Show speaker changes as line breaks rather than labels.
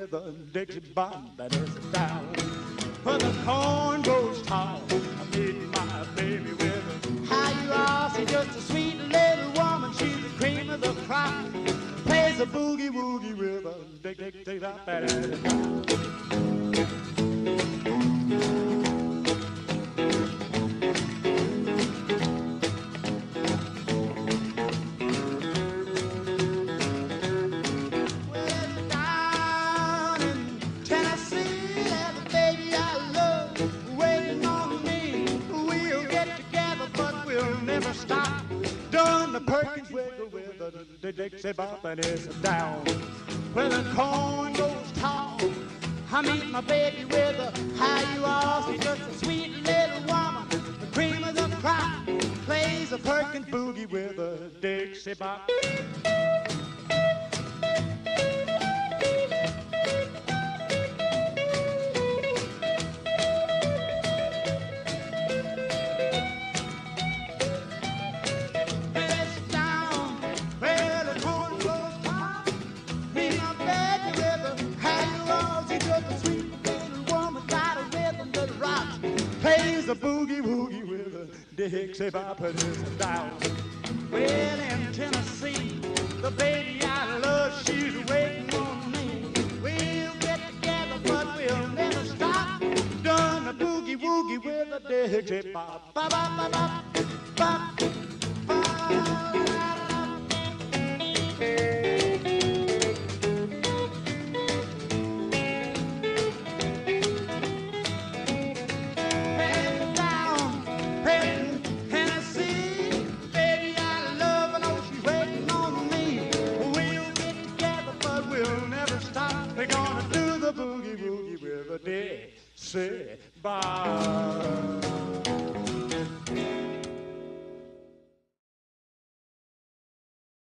with a Dixie bop that is down. When the corn goes tall, I meet my baby with a how you are. She's just a sweet little woman. She's the cream of the crop. Plays a boogie woogie with a Dixie bop that is down. The Perkins wiggle with the Dixie bop and it's down. When the corn goes tall, I meet my baby with a how you are. She's just a sweet little woman, the cream of the crop. Plays a Perkins boogie with a Dixie bop. Plays a boogie woogie with a Dixie bop and it's down. Well, in Tennessee, the baby I love, she's waiting on me. We'll get together, but we'll never stop. Done the boogie woogie with a Dixie bop. Bop, bop, bop, bop, bop, bop. We're gonna do the boogie woogie with a Dixie bop.